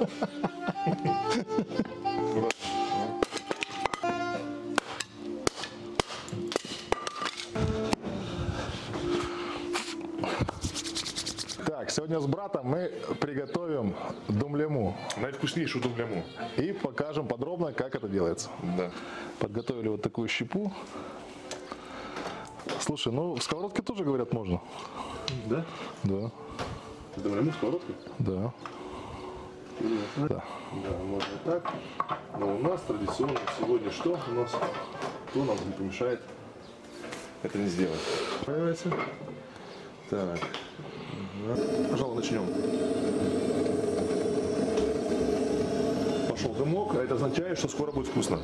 Так, сегодня с братом мы приготовим думляму. Наивкуснейшую думляму. И покажем подробно, как это делается. Да. Подготовили вот такую щепу. Слушай, ну в сковородке тоже, говорят, можно. Да? Да. Думляму в сковородке? Да. Да. Да. Да, можно так. Но у нас традиционно сегодня что у нас? Кто нам не помешает это не сделать? Понимаете? Так. Пожалуй, начнем. Пошел дымок, а это означает, что скоро будет вкусно.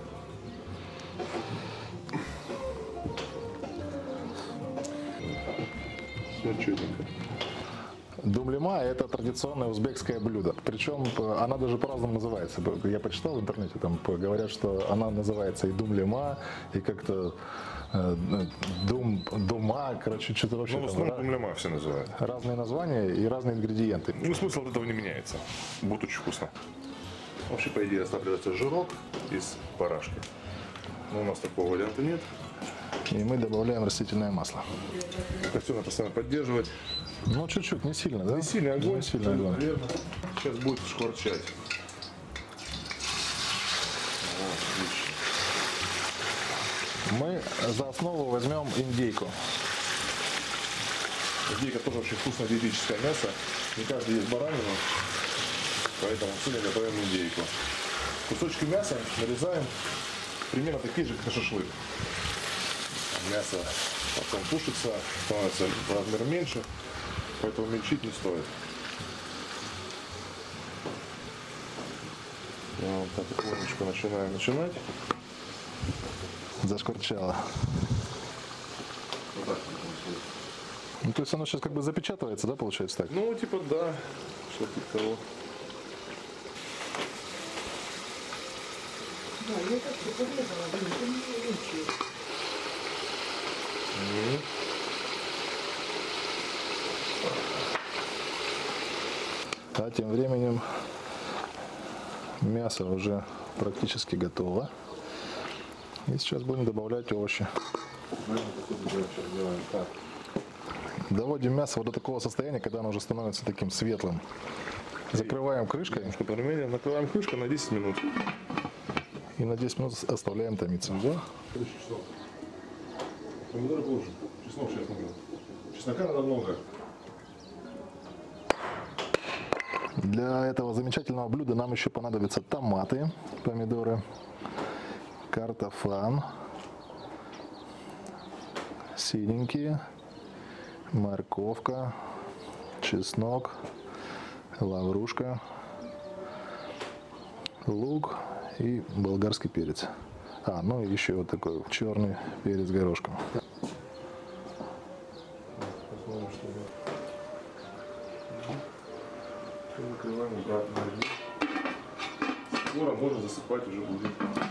Все четенько. Думляма – это традиционное узбекское блюдо. Причем она даже по-разному называется. Я почитал в интернете, там говорят, что она называется и думляма, и как-то дума, короче, что-то вообще. Ну, в основном думляма все называют. Разные названия и разные ингредиенты. Ну, смысл от этого не меняется. Будет очень вкусно. Вообще, по идее, оставляется жирок из барашки. Но у нас такого варианта нет. И мы добавляем растительное масло. Костер надо постоянно поддерживать. Ну, чуть-чуть, не сильно, да? Не сильный огонь. Не сильный огонь. Верно. Сейчас будет шкварчать. Мы за основу возьмем индейку. Индейка тоже очень вкусное диетическое мясо. Не каждый ест баранину. Поэтому сегодня готовим индейку. Кусочки мяса нарезаем примерно такие же, как и шашлык. Мясо потом тушится, становится в размер меньше, поэтому мельчить не стоит. Вот так потихонечку начинаем начинать. Зашкварчало. Вот так. Ну, то есть оно сейчас как бы запечатывается, да, получается так? Ну, типа, да, что-то типа того. Да, я так все подрезала, блин, ты не лучше. А тем временем мясо уже практически готово. И сейчас будем добавлять овощи. Доводим мясо вот до такого состояния, когда оно уже становится таким светлым. Закрываем крышкой Немножко поменяем, накрываем крышкой на 10 минут. и на 10 минут оставляем томиться. Помидоры позже. Чеснок сейчас надо. Чеснока надо много. Для этого замечательного блюда нам еще понадобятся томаты, помидоры, картофан, синенькие, морковка, чеснок, лаврушка, лук и болгарский перец. Ну и еще вот такой черный перец горошком. Закрываем обратно. Скоро можно засыпать уже будет.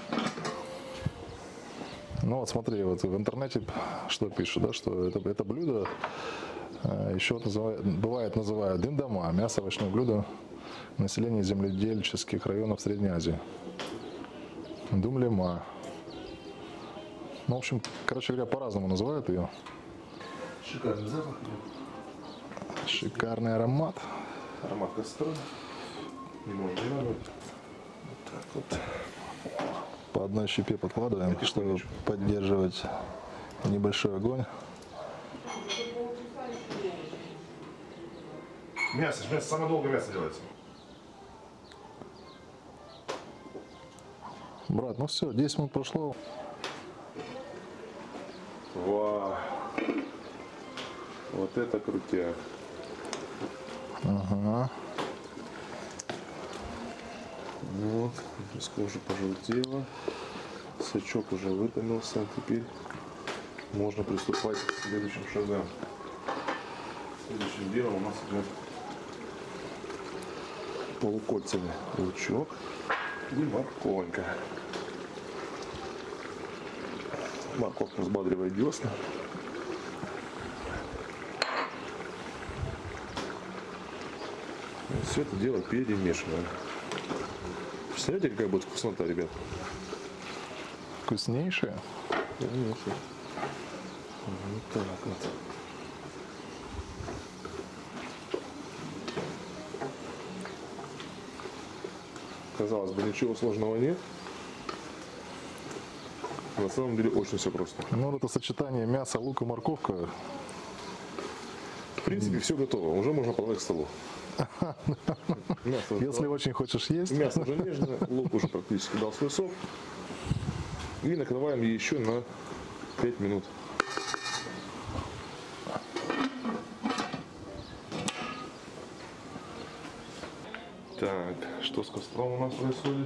Ну вот смотри, вот в интернете что пишут, да, что это блюдо еще бывает называют диндама, мясо овощное блюдо населения земледельческих районов Средней Азии. Думляма. Ну, в общем, короче говоря, по-разному называют ее. Шикарный запах. Шикарный аромат. Аромат костра. Не можно не надо. Вот так вот. По одной щепе подкладываем, чтобы поддерживать небольшой огонь. Мясо, самое долгое мясо делается. Брат, ну все, 10 минут прошло. Вау. Вот это крутяк. Ага. Вот, мяско уже пожелтело. Сачок уже вытомился. Теперь можно приступать к следующим шагам. Следующим делом у нас идет полукольцевый лучок и морковонька. Морковка взбадривает десна. Все это дело перемешиваем. Представляете, какая будет вкуснота, ребят? Вкуснейшее. Конечно. Вот так вот. Казалось бы, ничего сложного нет. На самом деле очень все просто. Ну, это сочетание мяса, лука, морковка. В принципе, все готово. Уже можно подавать к столу. Если очень хочешь есть. Мясо уже нежное, лук уже практически дал свой сок. И накрываем еще на 5 минут. Так, что с костром у нас происходит?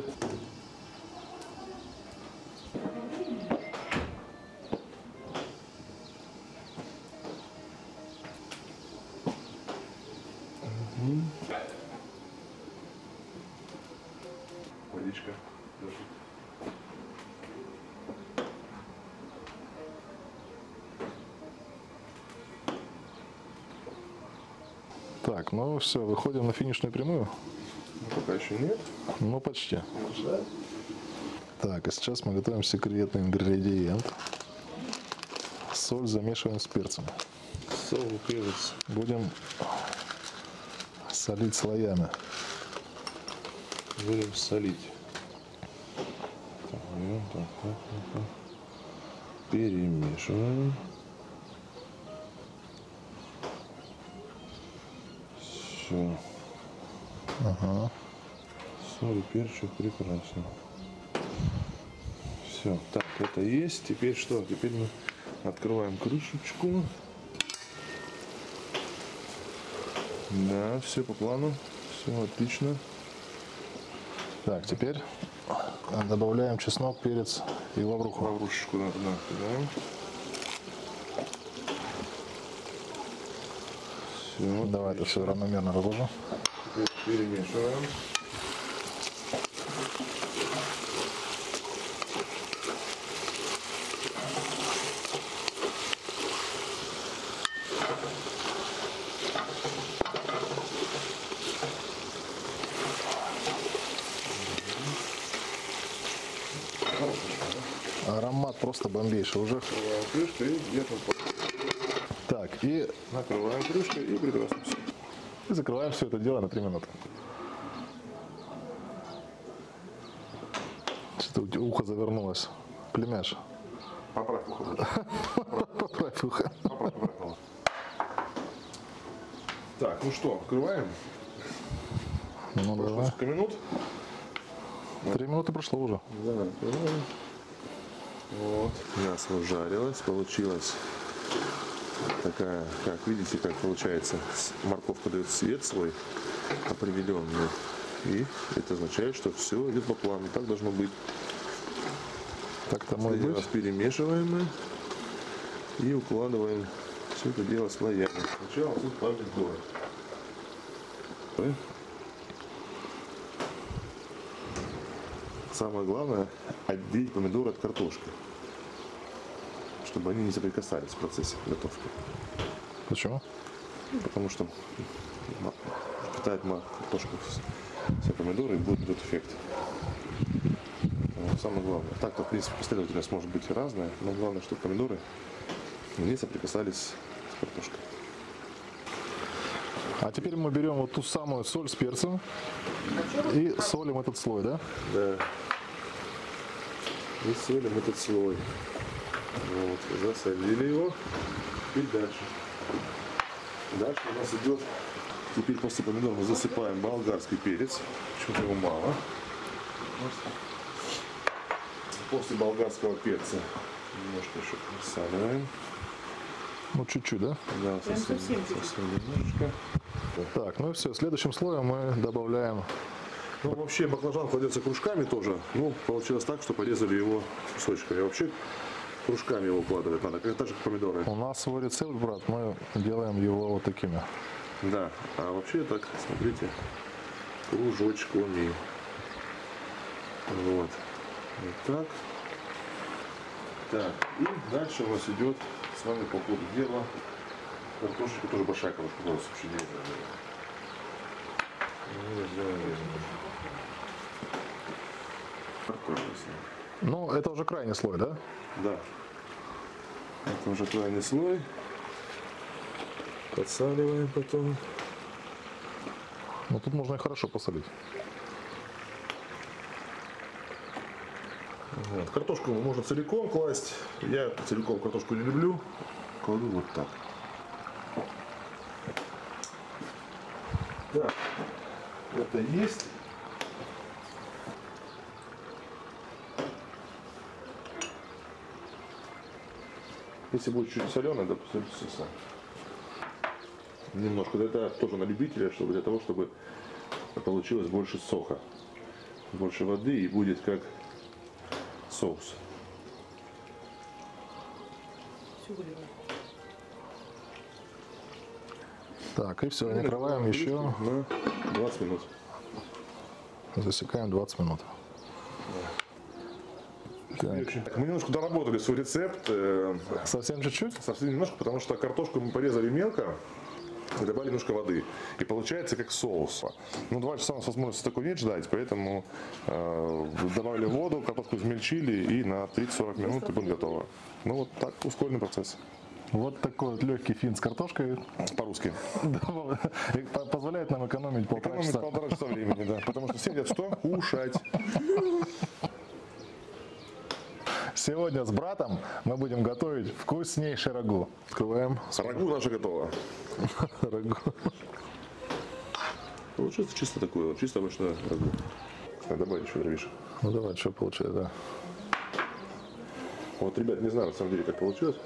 Водичка. Так, ну все, выходим на финишную прямую. Пока еще нет. Ну, почти. Так, и сейчас мы готовим секретный ингредиент. Соль замешиваем с перцем. Соль, перец. Будем солить слоями. Будем солить. Перемешиваем. Все. Ага. Соль и перчик прекрасно. Все. Так, это есть. Теперь что? Теперь мы открываем крышечку. Да, все по плану. Все отлично. Так, теперь добавляем чеснок, перец и лавруху. Лаврушечку надо кидаем. Все. Давай это все равномерно разложим. Перемешиваем. Аромат просто бомбейший уже. Накрываем крышкой и держим. Так, и Накрываем крышкой и прекрасно все. закрываем все это дело на 3 минуты. Что-то ухо завернулось. Племяш. Поправь ухо. Поправь ухо. Поправь. Так, ну что, открываем. Ну Прошло давай. сколько минут? 3 минуты прошло уже. Да, открываем. Вот. Мясо жарилось, получилось такая, как видите, как получается, морковка дает цвет свой определенный. И это означает, что все идет по плану. Так должно быть. Так-то может Последний быть. раз перемешиваем мы и укладываем все это дело слоями. Сначала тут помидоры. Самое главное отделить помидоры от картошки, чтобы они не соприкасались в процессе готовки. Почему? Потому что впитает картошку все помидоры и будет этот эффект. Самое главное. Так-то, в принципе, последовательность может быть разная, но главное, чтобы помидоры не соприкасались с картошкой. А теперь мы берем вот ту самую соль с перцем и солим этот слой, да? Да. И солим этот слой. Вот, засолили его. И дальше. Дальше у нас идет, теперь после помидор мы засыпаем болгарский перец. Почему-то его мало. После болгарского перца немножко еще присаливаем. Ну, чуть-чуть, да? Да, совсем немножечко. Так, ну и все. Следующим слоем мы добавляем. Ну, вообще баклажан кладется кружками тоже. Ну, получилось так, что порезали его кусочками. Вообще кружками его укладывать надо, так же, как помидоры. У нас свой рецепт, брат, мы делаем его вот такими. Да, а вообще так, смотрите, кружочками. Вот. Вот так. Так, и дальше у нас идет с вами по ходу дела картошечка, тоже большая картошка, вообще не Ну, это уже крайний слой, да? Да. Это уже крайний слой. Подсаливаем потом. Ну, тут можно и хорошо посолить. Вот. Картошку можно целиком класть. Я целиком картошку не люблю. Кладу вот так. Так, это есть. Если будет чуть соленое, допустим, немножко. Это тоже на любителя, чтобы для того, чтобы получилось больше сока, больше воды и будет как соус. Так, и все, накрываем еще, На 20 минут. засекаем 20 минут. Так, мы немножко доработали свой рецепт. Совсем чуть-чуть? Совсем немножко, потому что картошку мы порезали мелко и добавили немножко воды. И получается как соус. Ну, 2 часа у нас возможности такой нет ждать, поэтому добавили воду, картошку измельчили и на 30-40 минут и будет готово. Ну, вот так, ускоренный процесс. Вот такой вот легкий фин с картошкой По-русски. позволяет нам экономить полтора Экономить часа. 1,5 часа времени, да. Потому что все хотят что? Кушать. Сегодня с братом мы будем готовить вкуснейший рагу. Открываем Рагу наше готово. рагу. Получается чисто такое, вот, чисто обычное рагу. Кстати, добавить еще дровишек. Ну давай, что получается, да. Вот, ребят, не знаю на самом деле, как получилось.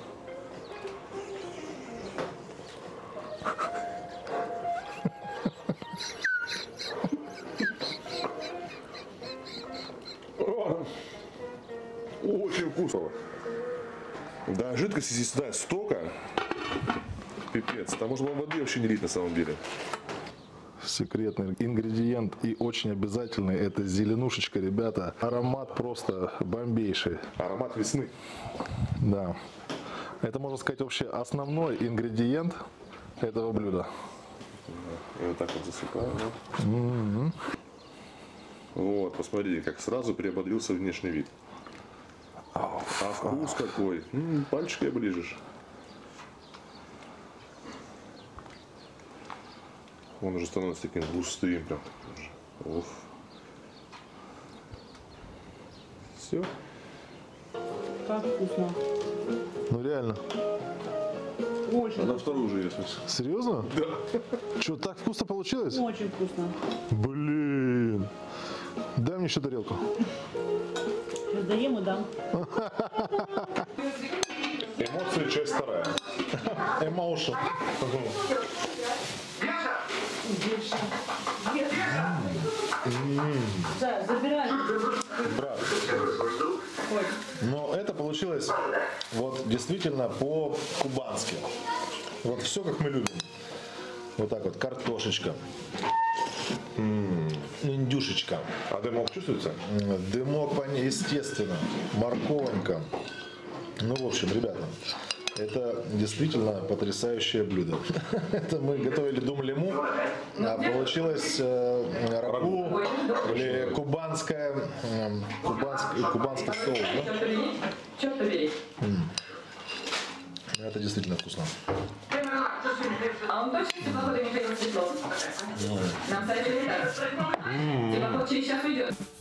Очень вкусно. Да, жидкости здесь, да, столько. Пипец. Там можно воды вообще не лить на самом деле. Секретный ингредиент и очень обязательный — это зеленушечка, ребята. Аромат просто бомбейший. Аромат весны. Да. Это, можно сказать, вообще основной ингредиент этого блюда. И вот так вот засыпаем. Вот, посмотрите, как сразу приободрился внешний вид. А вкус какой. Пальчики оближешь. Он уже становится таким густым. Прям. Уф. Все. Как вкусно. Ну реально. Очень, На вторую уже есть. Серьезно? Да. Что, так вкусно получилось? очень вкусно. Блин. Дай мне еще тарелку. Сейчас доем и дам. Эмоции, часть вторая. Emotion. Да, забирай. Брат. Но это получилось вот действительно по-кубански. Вот все как мы любим. Вот так вот, картошечка. Индюшечка. А дымок чувствуется? Дымок, естественно. Морковонька. Ну, в общем, ребята, это действительно потрясающее блюдо. Это мы готовили дум-лиму, а получилось рагу или кубанский соус. Да? Это действительно вкусно. А он точно типа не принял светло? Нам советуют так. Типа вот через час уйдет.